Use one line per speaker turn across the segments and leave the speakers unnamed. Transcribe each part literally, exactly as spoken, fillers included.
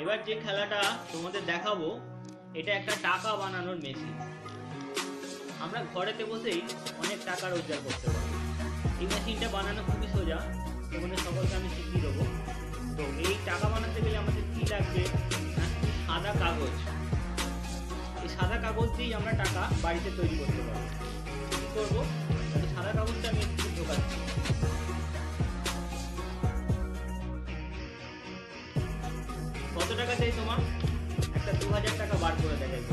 এবার যে খেলাটা তোমাদের দেখাবো এটা একটা টাকা বানানোর মেশিন। আমরা ঘরেতে বসেই অনেক টাকা রোজগার করতে পারি। এই মেশিনটা বানানো খুবই সোজা, তোমাদের সকলকে আমি শিখিয়ে দেবো। তো এই টাকা বানাতে গেলে আমাদের কি লাগবে না, সাদা কাগজ। এই সাদা কাগজ দিয়েই আমরা টাকা বাড়িতে তৈরি করতে পারবো। কি করবো, সাদা কাগজটা আমি একটু ঢোকাচ্ছি। কত টাকা চাই তোমার? একটা দু হাজার টাকা বার করে দেখাইবো।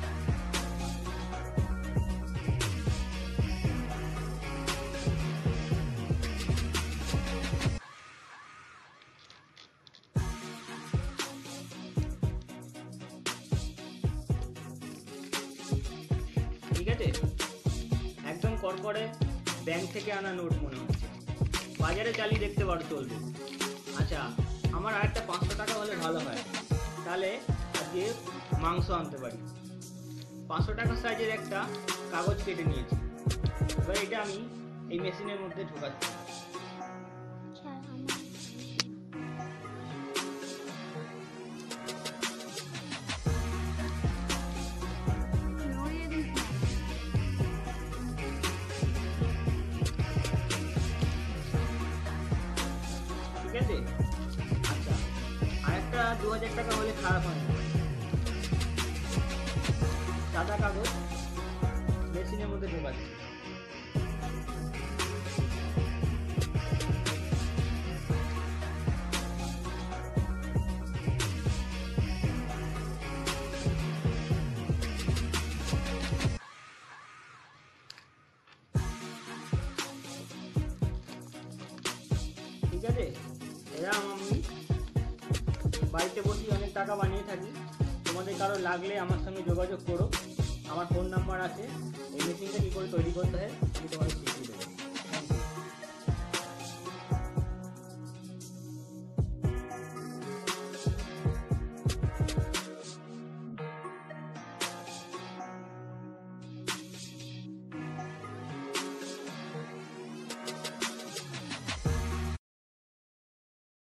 ঠিক আছে, একদম কড়কড়ে ব্যাংক থেকে আনা নোট মনে হচ্ছে। বাজারে চালিয়ে দেখতে পারো, চলবে। আচ্ছা, আমার আর একটা পাঁচশো টাকা হলে ভালো হয়, তাহলে আজকে মাংস আনতে পারি। পাঁচশো টাকার সাইজের একটা কাগজ কেটে নিয়েছি। এবার এটা আমি এই মেশিনের মধ্যে ঢোকাচ্ছি। ঠিক আছে, আচ্ছা আর একটা দু হাজার টাকা হলে খারাপ হয় না। সাদা কাগজ মেশিনের মধ্যে ঢোকাচ্ছি। ঠিক আছে, এরকম আমি বাড়িতে বসে অনেক টাকা বানিয়ে থাকি। তোমাদের কারো লাগলে আমার সঙ্গে যোগাযোগ করো, আমার ফোন নাম্বার আছে। এই মেশিনটা কী করে তৈরি করতে হয় আমি তোমাদের